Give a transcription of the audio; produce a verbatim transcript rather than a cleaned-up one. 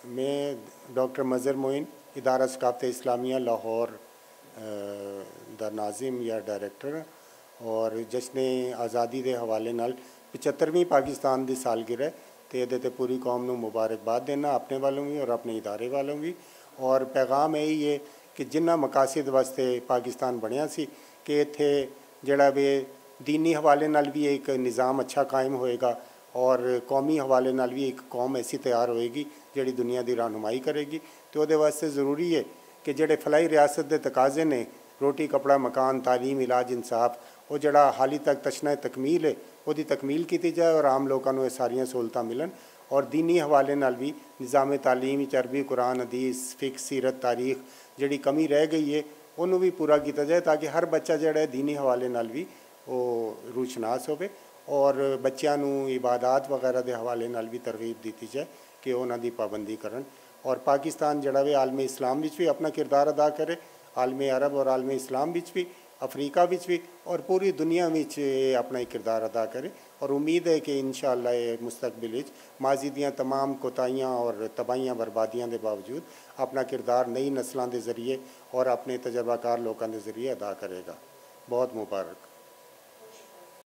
मैं डॉक्टर मज़हर मोइन इदारा सकाफ़त इस्लामिया लाहौर दा नाजिम या डायरैक्टर और जश्न आज़ादी के हवाले नाल पचहत्तरवीं पाकिस्तान की सालगिरह तो ये पूरी कौम को मुबारकबाद देना अपने वालों भी और अपने इदारे वालों भी। और पैगाम यही है कि जिन्ना मकासद वास्ते पाकिस्तान बनया सी कि इत्थे जड़ा वे दीनी हवाले नाल भी एक निज़ाम अच्छा कायम होएगा और कौमी हवाले नाल भी एक कौम ऐसी तैयार होएगी जिहड़ी दुनिया की रहनुमाई करेगी। तो वो वास्ते ज़रूरी है कि जेडे फलाई रियासत के तकाजे ने रोटी कपड़ा मकान तालीम इलाज इंसाफ वो जड़ा हाली तक तशना तकमील है वो तकमील की जाए और आम लोगों को सारिया सहूलतां मिलन। और दीनी हवाले नाल भी निज़ाम तालीम अरबी कुरान हदीस फिक सीरत तारीख जिहड़ी कमी रह गई है उन्होंने भी पूरा किया जाए ताकि हर बच्चा जिहड़ा है दीनी हवाले नाल भी वो रूशनास होवे और बच्चों को इबादत वगैरह के हवाले नाल भी तरगीब दी जाए कि उन्हों की पाबंदी करन। और पाकिस्तान जड़ा वे आलमी इस्लाम विच भी अपना किरदार अदा करे, आलमी अरब और आलमी इस्लाम विच भी अफ्रीका विच भी और पूरी दुनिया में अपना एक किरदार अदा करे। और उम्मीद है कि इंशाअल्लाह मुस्तकबिल विच माजी दियाँ तमाम कोताहियाँ और तबाहियाँ बर्बादियाँ के बावजूद अपना किरदार नई नस्लों के जरिए और अपने तजर्बाकार लोगों के जरिए अदा करेगा। बहुत मुबारक।